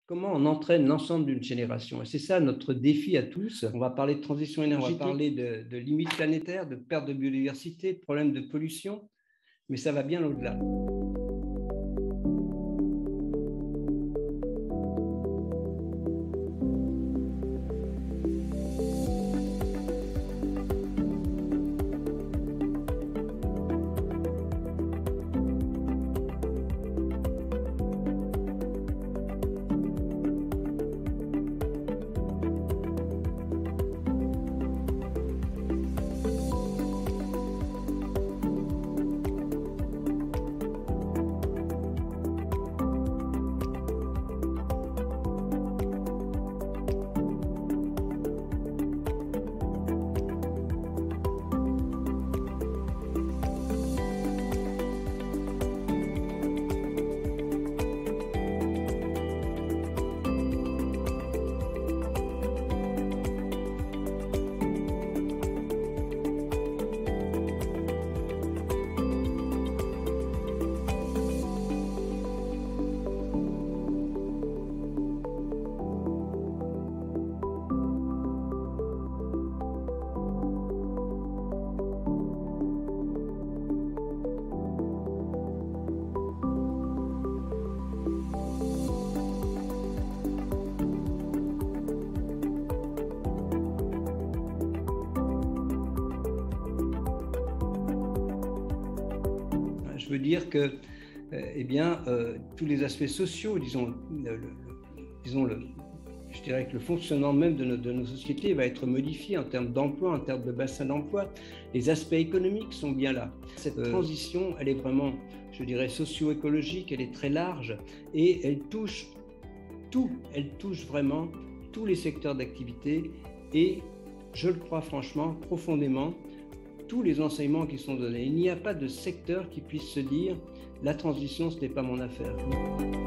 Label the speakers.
Speaker 1: Comment on entraîne l'ensemble d'une génération? Et c'est ça notre défi à tous. On va parler de transition énergétique, on va parler de limites planétaires, de perte de biodiversité, de problèmes de pollution, mais ça va bien au-delà. Je veux dire que tous les aspects sociaux, je dirais que le fonctionnement même de nos sociétés va être modifié en termes d'emploi, en termes de bassin d'emploi. Les aspects économiques sont bien là. Cette transition, elle est vraiment, je dirais, socio-écologique, elle est très large et elle touche tout. Elle touche vraiment tous les secteurs d'activité et, je le crois franchement, profondément, tous les enseignements qui sont donnés. Il n'y a pas de secteur qui puisse se dire « la transition, ce n'est pas mon affaire ».